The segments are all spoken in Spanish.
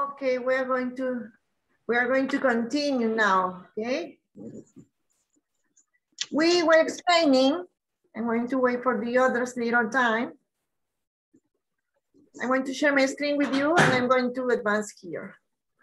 Okay, we are going to continue now, okay? We were explaining, I'm going to wait for the others little time. I'm going to share my screen with you and I'm going to advance here.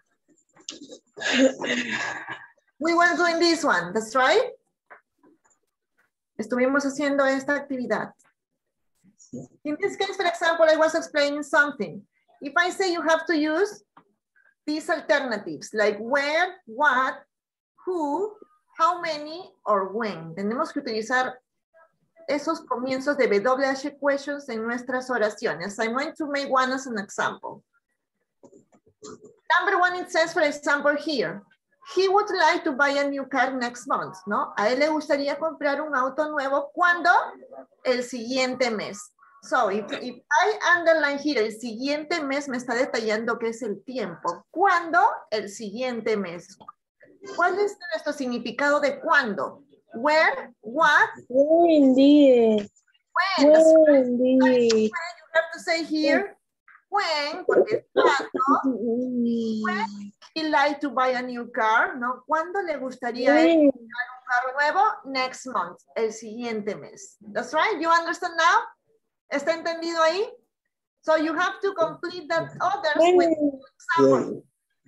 We were doing this one, that's right? Estuvimos haciendo esta actividad. In this case, for example, I was explaining something. If I say you have to use these alternatives, like where, what, who, how many, or when. Tenemos que utilizar esos comienzos de WH questions en nuestras oraciones. I'm going to make one as an example. Number one, it says, for example, here, he would like to buy a new car next month, ¿no? A él le gustaría comprar un auto nuevo, ¿cuándo? El siguiente mes. So, if I underline here, el siguiente mes me está detallando qué es el tiempo. ¿Cuándo? El siguiente mes. ¿Cuál es nuestro significado de cuándo? Where, what? When, indeed. When. When, indeed. You have to say here, when, porque es cuándo. When he like to buy a new car, ¿no? ¿Cuándo le gustaría a él comprar un carro nuevo? Next month, el siguiente mes. That's right, you understand now? ¿Está entendido ahí? So you have to complete that others with example.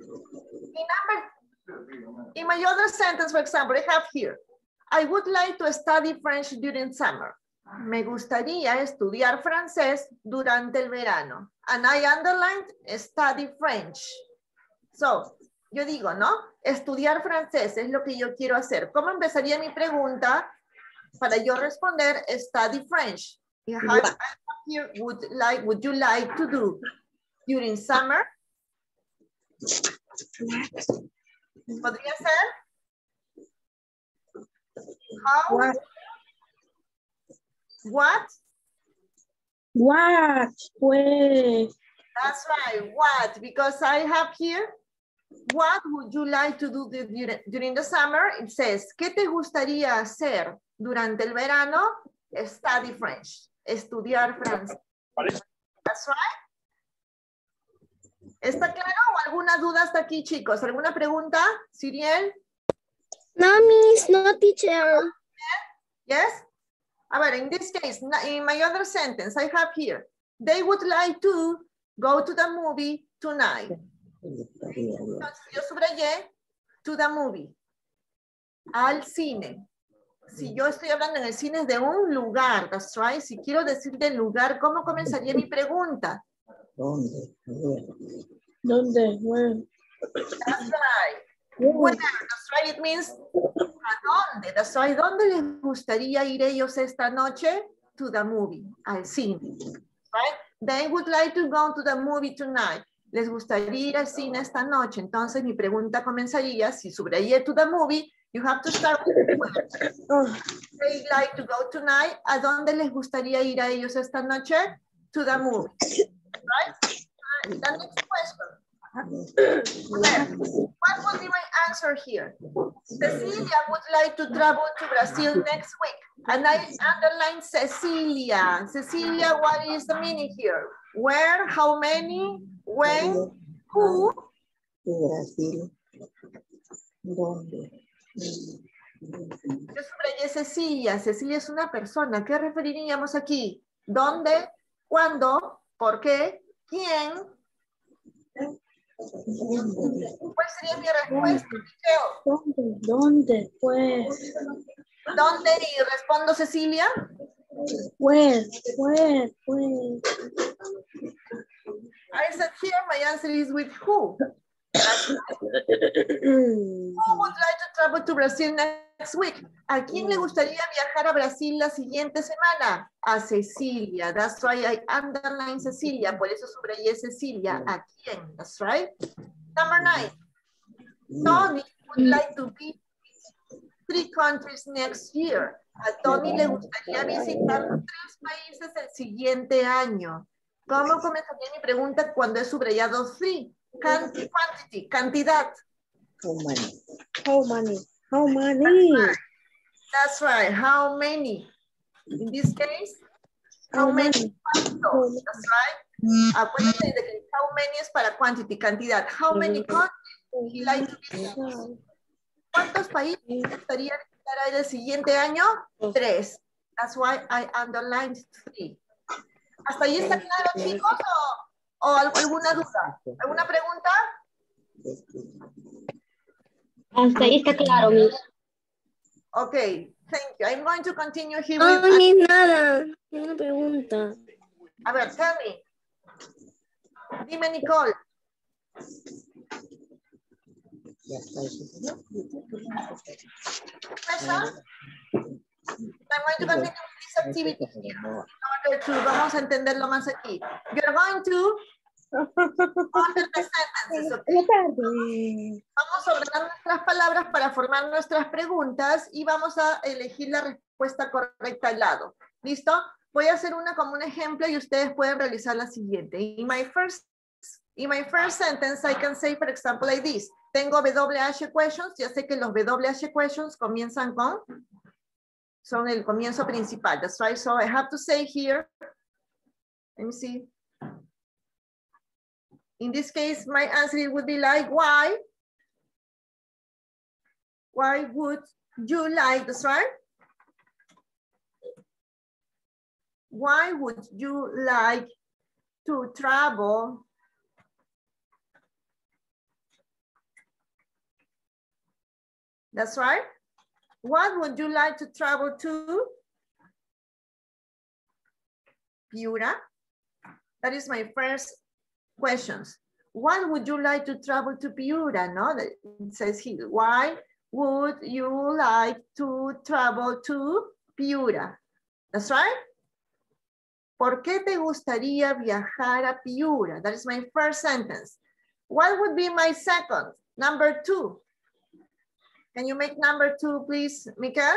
In my other sentence, for example, I have here, I would like to study French during summer. Me gustaría estudiar francés durante el verano. And I underlined study French. So, yo digo, ¿no? Estudiar francés es lo que yo quiero hacer. ¿Cómo empezaría mi pregunta para yo responder study French? I have here, would you like to do during summer? ¿Podría ser? How? What? What? Pues. That's right, what? Because I have here, what would you like to do during the summer? It says, ¿qué te gustaría hacer durante el verano? Study French, estudiar francés. That's right. ¿Está claro o alguna duda hasta aquí, chicos? ¿Alguna pregunta, Siriel? No, miss, no, teacher. Yes? A ver, in this case, in my other sentence, I have here, they would like to go to the movie tonight. Entonces, yo subrayé to the movie, al cine. Si yo estoy hablando en el cine es de un lugar, that's right. Si quiero decir del lugar, ¿cómo comenzaría mi pregunta? ¿Dónde? ¿Dónde? Where? That's right. Where, that's right, it means ¿a dónde? That's right. ¿Dónde les gustaría ir ellos esta noche? To the movie, al cine. Right? They would like to go to the movie tonight. Les gustaría ir al cine esta noche. Entonces mi pregunta comenzaría, si subrayé to the movie, you have to start with where. They like to go tonight. ¿A dónde les gustaría ir a ellos esta noche? To the movie. Right? The next question. What would be my answer here? Cecilia would like to travel to Brazil next week. And I underline Cecilia. Cecilia, what is the meaning here? Where, how many, when, who? Brasil. ¿Dónde? Yo subrayé Cecilia. Cecilia es una persona. ¿Qué referiríamos aquí? ¿Dónde? ¿Cuándo? ¿Por qué? ¿Quién? ¿Cuál sería mi respuesta, Michelle? ¿Dónde? Pues. ¿Dónde? Y respondo Cecilia. Where? I said here my answer is with who. Who would like to travel to Brazil next week? ¿A quién le gustaría viajar a Brasil la siguiente semana? A Cecilia. That's why I underline Cecilia. Por eso subrayé Cecilia. ¿A quién? That's right. Number 9. Tony would like to visit 3 countries next year. A Tony le gustaría visitar 3 países el siguiente año. ¿Cómo comenzaría mi pregunta cuando he subrayado 3? Quantity, cantidad. How many? That's right. How many? In this case, how many? That's right. Acuérdense de que how many es para quantity, cantidad. How many countries would he like to visit? ¿Cuántos países gustaría visitar el siguiente año? 3. That's why I underlined 3. ¿Hasta ahí está claro, chicos? ¿O alguna duda? ¿Alguna pregunta? Hasta ahí está claro, Miss. Okay, thank you. I'm going to continue here No, with... Miss, nada. Una pregunta. A ver, tell me. Dime, Nicole. Question? I'm going to continue with this activity here. In order to, vamos a entenderlo más aquí. You're going to order the sentences, okay? Vamos a ordenar nuestras palabras para formar nuestras preguntas y vamos a elegir la respuesta correcta al lado. ¿Listo? Voy a hacer una como un ejemplo y ustedes pueden realizar la siguiente. In my first sentence, I can say, for example, like this. Tengo WH questions. Ya sé que los WH questions comienzan con... Son el comienzo principal. That's right. So I have to say here. Let me see. In this case, my answer would be like, why? Why would you like, that's right? Why would you like to travel That's right. What would you like to travel to? Piura. That is my first questions. What would you like to travel to Piura? No, it says here. Why would you like to travel to Piura? That's right. ¿Por qué te gustaría viajar a Piura? That is my first sentence. What would be my second? Number 2. Can you make number 2, please, Mikael?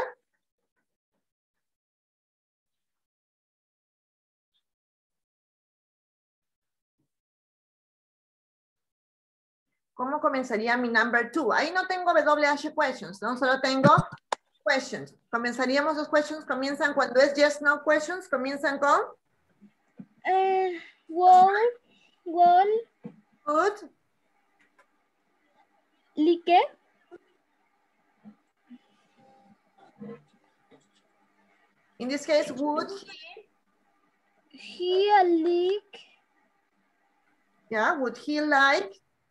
¿Cómo comenzaría mi number 2? Ahí no tengo WH questions, ¿no? Solo tengo questions. Comenzaríamos los questions, comienzan cuando es yes, no questions, comienzan con... Good. Like. In this case, would he like? Yeah, would he like?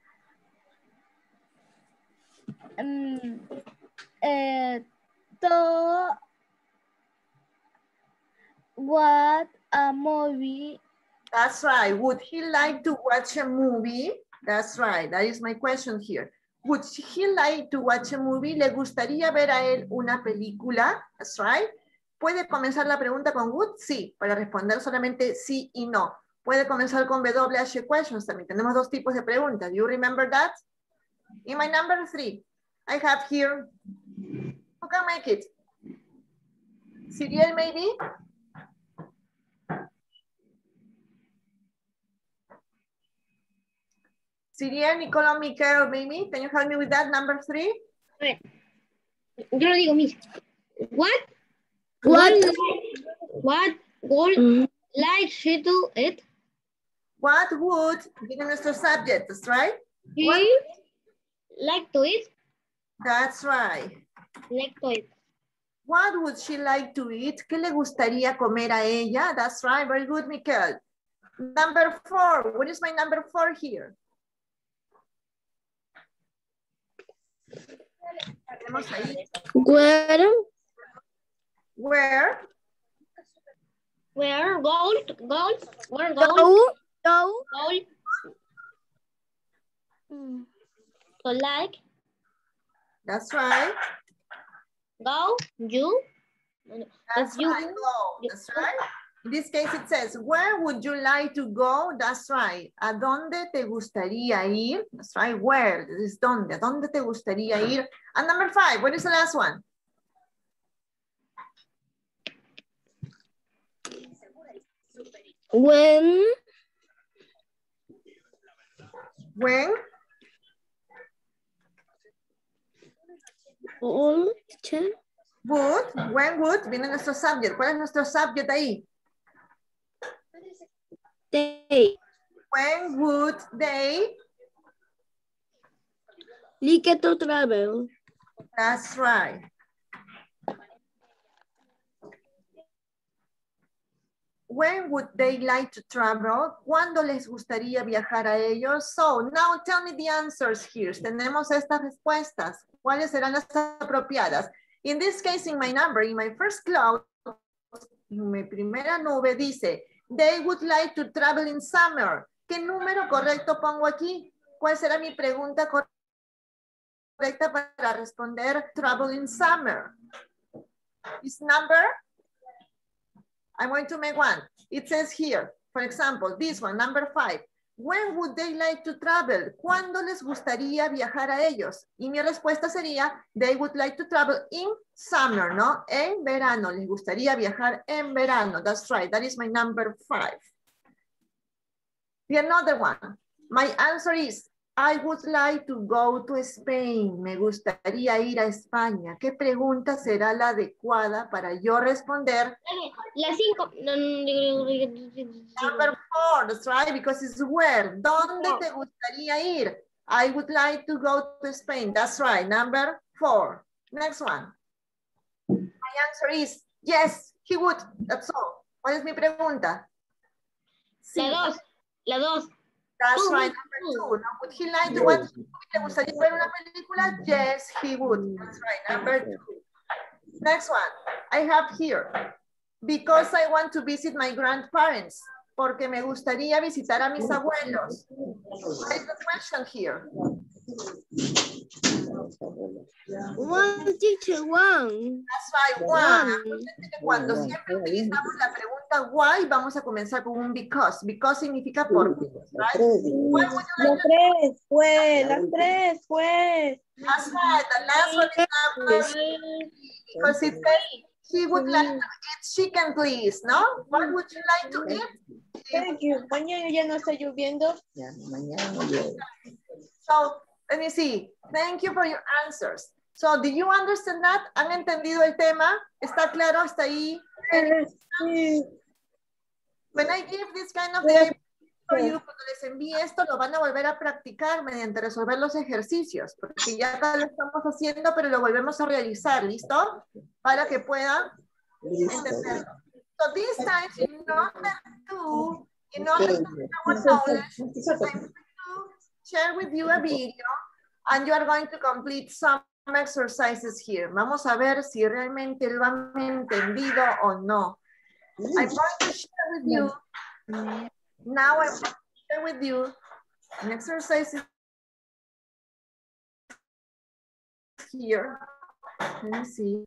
To watch a movie. That's right. Would he like to watch a movie? That's right. That is my question here. Would he like to watch a movie? ¿Le gustaría ver a él una película? That's right. ¿Puede comenzar la pregunta con would? Sí, para responder solamente sí y no. Puede comenzar con WH questions también. Tenemos dos tipos de preguntas. You remember that? In my number 3, I have here, who can make it? Cyril, maybe? Cyril, Nicola, Michael, maybe? Can you help me with that, number 3? Yo lo digo, Miss. What would like she do it? What would, given nuestro subject, that's right? He like to eat. That's right. Like to eat. What would she like to eat? ¿Qué le gustaría comer a ella? That's right, very good, Michael. Number 4, what is my number 4 here? Tenemos ahí. Where So like. That's right. Go, you. That's you. right, go. That's right. In this case, it says, where would you like to go? That's right. ¿A dónde te gustaría ir? That's right. Where? This is dónde. ¿A dónde te gustaría ir? And number 5, what is the last one? When? When? Would. When would. Viene nuestro subject. ¿Cuál es nuestro subject ahí? They. When would they? Like to travel. That's right. When would they like to travel? ¿Cuándo les gustaría viajar a ellos? So, now tell me the answers here. Tenemos estas respuestas. ¿Cuáles serán las apropiadas? In this case, in my number, in my first cloud, en mi primera nube dice, they would like to travel in summer. ¿Qué número correcto pongo aquí? ¿Cuál será mi pregunta correcta para responder travel in summer? Is number? I'm going to make one. It says here, for example, this one, number 5. When would they like to travel? ¿Cuándo les gustaría viajar a ellos? Y mi respuesta sería, they would like to travel in summer, ¿no? En verano, les gustaría viajar en verano. That's right, that is my number 5. The another one, my answer is, I would like to go to Spain. Me gustaría ir a España. ¿Qué pregunta será la adecuada para yo responder? La 5. Number 4, that's right, because it's where. ¿Dónde te gustaría ir? I would like to go to Spain. That's right, number 4. Next one. My answer is, yes, he would. That's all. ¿Cuál es mi pregunta? Sí. La 2. That's right, number 2. Now, would he like to watch? ¿Le gustaría ver una película? Yes, he would. That's right, number 2. Next one, I have here. Because I want to visit my grandparents. Porque me gustaría visitar a mis abuelos. What is the question here? One, teacher, one. That's right, one. Cuando siempre utilizamos la pregunta why, vamos a comenzar con un because. Because significa por qué, right? Las 3 fue, las 3 fue. That's right, the last one is number 3. Because it says he would like to eat chicken, please, no? What would you like to eat? Thank you. Mañana ya no está lloviendo. So, let me see. Thank you for your answers. So, do you understand that? ¿Han entendido el tema? ¿Está claro hasta ahí? Sí. When I give this kind of the for you, cuando les envíe esto, lo van a volver a practicar mediante resolver los ejercicios, porque ya acá lo estamos haciendo, pero lo volvemos a realizar, ¿listo? Para que puedan entenderlo. So this time, in order to our knowledge, I'm going to share with you a video, and you are going to complete some exercises here. Vamos a ver si realmente lo han entendido o no. I'm going to share with you. Now I'm going to share with you an exercise here. Let me see.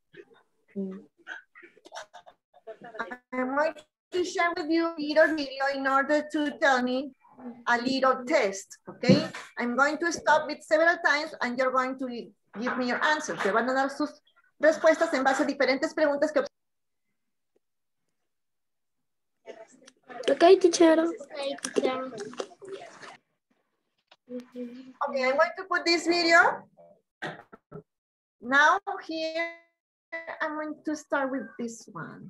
I'm going to share with you a little video in order to tell me a little test, okay? I'm going to stop it several times and you're going to give me your answers. Te van a dar sus respuestas en base a diferentes preguntas que Okay, teacher. Okay, I'm going to put this video. Now here, I'm going to start with this one.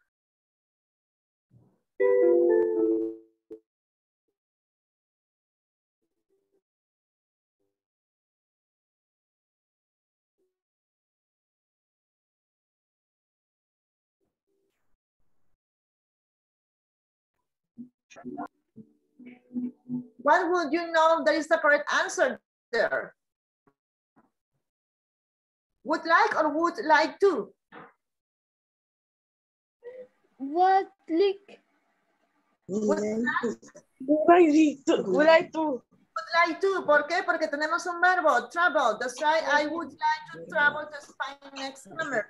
What would you know that is the correct answer there? Would like or would like to? What like? Would like to. Would like to. ¿Por qué? Porque tenemos un verbo, travel. That's right. I would like to travel to Spain next summer.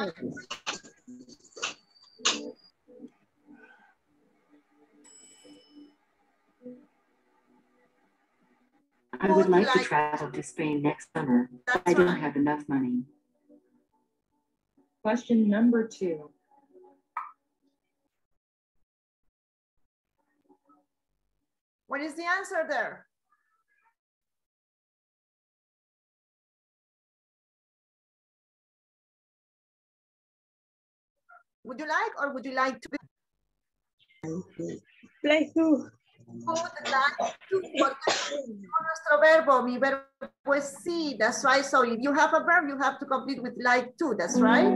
I would like to travel to Spain next summer. I don't have enough money. Question number 2. What is the answer there? Would you like or would you like to? Like to. Would like to. Porque nuestro verbo, mi verbo es sí. That's right. So if you have a verb, you have to complete with like to. That's right.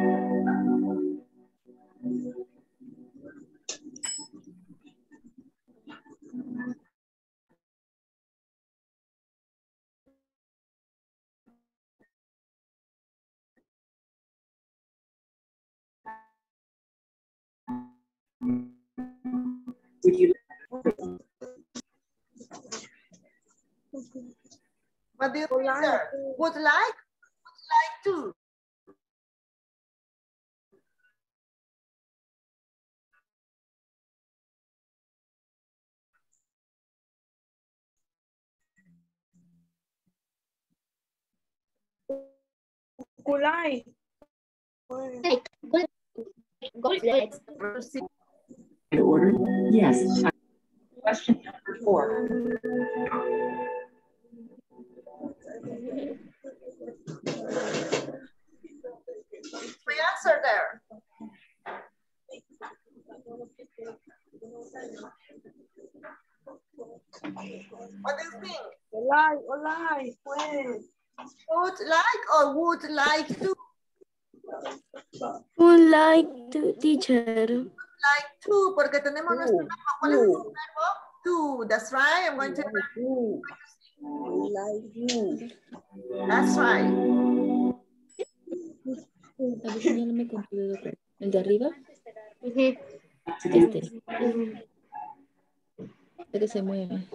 Would you What do you think, sir? Would like to. Kulay. Like, go like. in order? Yes. Question number 4. My answer there. What do you think? Olay, pues. Would like or would like to? Would like to, teacher. Like to, porque tenemos nuestro verbo. ¿Cuál es nuestro verbo? To. That's right. I'm going to. Like you. That's right. A ver, señálame con tu dedo. ¿El de arriba? Ujú. Este. Este que se mueve.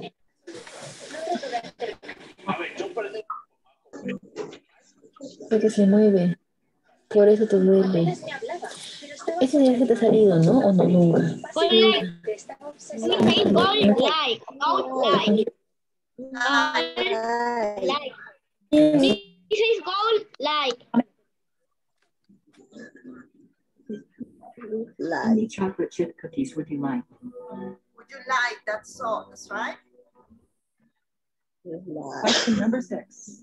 Este que se mueve. Por eso te vuelve. Ese ya se te ha salido, ¿no? ¿O no? Nunca. Go like. Me say go like. Go like. Like. This is go like. How many chocolate chip cookies would you like? Would you like? That's all. That's right. Question number 6.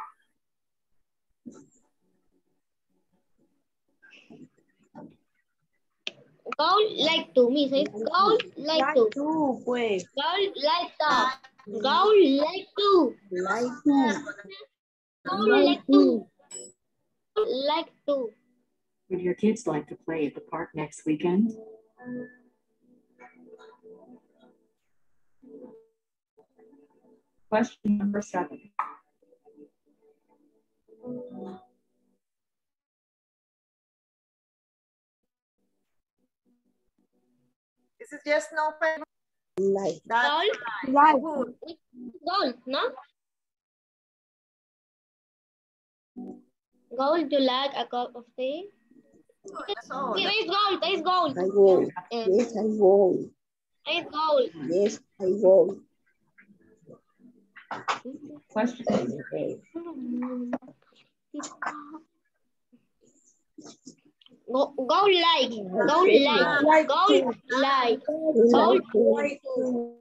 Go like to. Me say go like to. Tú, pues. Go like to. Go like to. Like tú. Go like to. Like to. Would your kids like to play at the park next weekend? Question number 7. This is yes, no, favor. Like. That's Go right. Like. Would. Gold, no? Gold, you like a cup of tea? That's all. There is gold, there is gold. I will. There Yes, I will. is gold. Yes, I will. Question. Go like, go like, go like, go Like tú.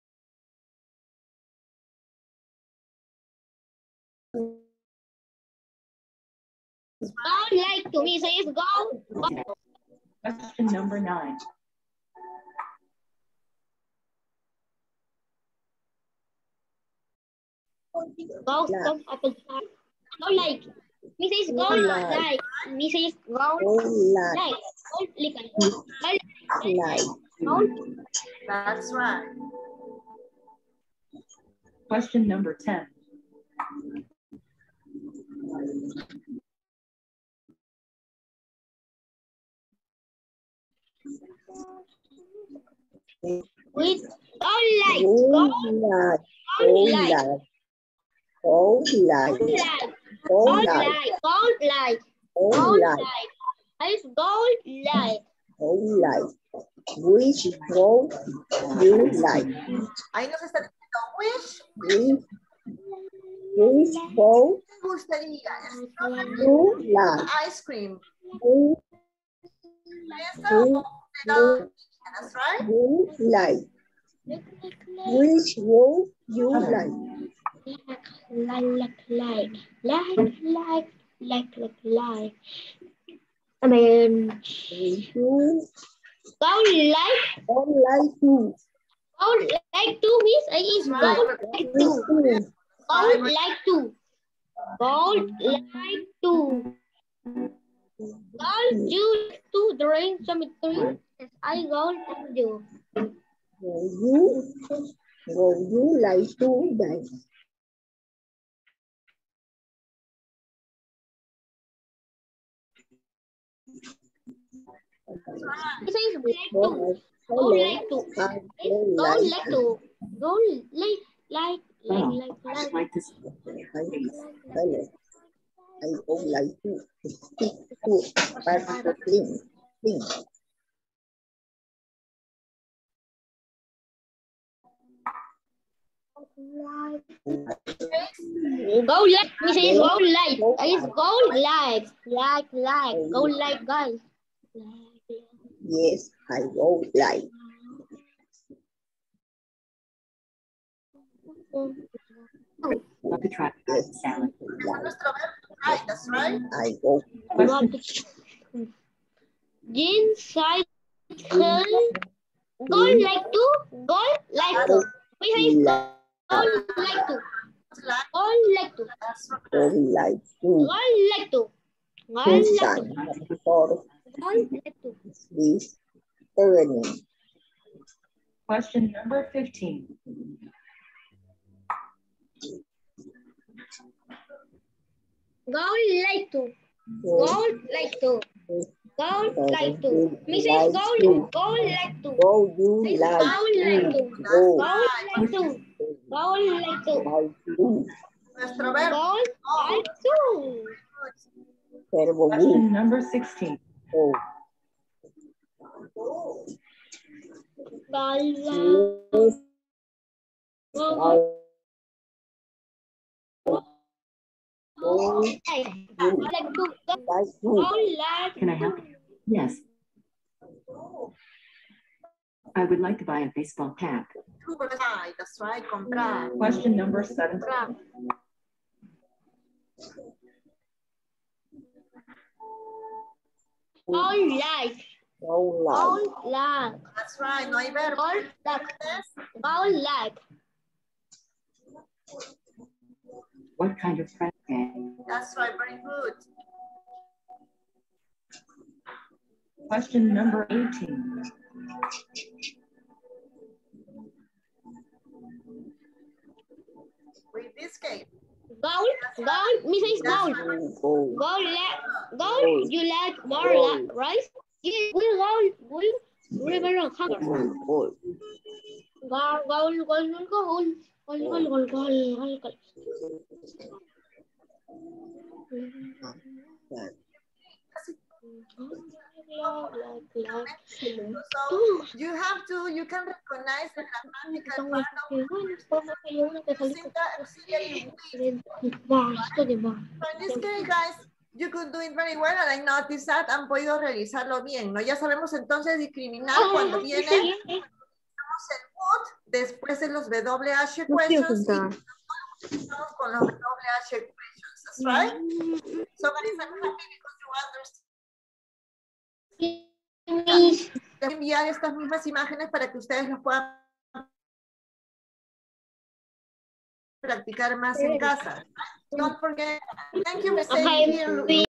like to me says go. Question number 9. Go, go, apple pie. Go like. Me says go like. Me says go Like. like. Go like. Like. Go. That's right. Question number 10. With go like. Go Go like. like. Go like. Go Go like. like. Go like. Go Go like. like. It's go like. Go like. Which go you like? Ahí nos está diciendo Which go me gustaría. you like? Ice cream. Which Esa o de that's right. you like? Which go you like? Like. I mean, You go like. don't like to. Go like to, Miss. I is go like to. Go like to. Go like to. Go you like to drink some drink. Yes, I go like you. Would you like to dance? It says like to. Go like to. Go like to. Go like. Well, I would like to Hello. I would like to speak to Pastor Clean. Go like. He says go like. It's go like. Go like, guys. Yes, I would like. love to try salad. Nuestro verbo, right, that's right. I go. Jean cycle. Go like to. Go like to. We say go like to. Go like to. Go like Go to. like to. Go like to. For Go like to. this evening. Question number 15. Go like to. Go like to. Go like to. Mrs. Go like to. Go you Go like like to. to. Go Go like to. Go like to. like to. Nuestro verbo. Go like to. Verbo Question number 16. go. Go Yes, like to. like Go to. like Can I help you? Yes. I would like to buy a baseball cap. To buy, that's right, comprar. Question number 17. Go like. Go Go like. like. That's right, no hay verbo. Go like. Go like. What kind of friend? That's right, very good. Question number 18. With this game. Go, Mrs. Go. Go. Go like. Go, you like more like, right? Yeah, we river on hunger. Go. Go. So you can recognize the grammatical part of using the auxiliary with. So in this case, guys, you could do it very well, and I noticed that han podido realizarlo bien, ¿no? Ya sabemos entonces discriminar cuando viene el would después de los WH questions y estamos con los WH questions, that's right? So guys, I'm happy because you understand. Voy a enviar estas mismas imágenes para que ustedes los puedan practicar más en casa. Don't forget. Thank you for staying here.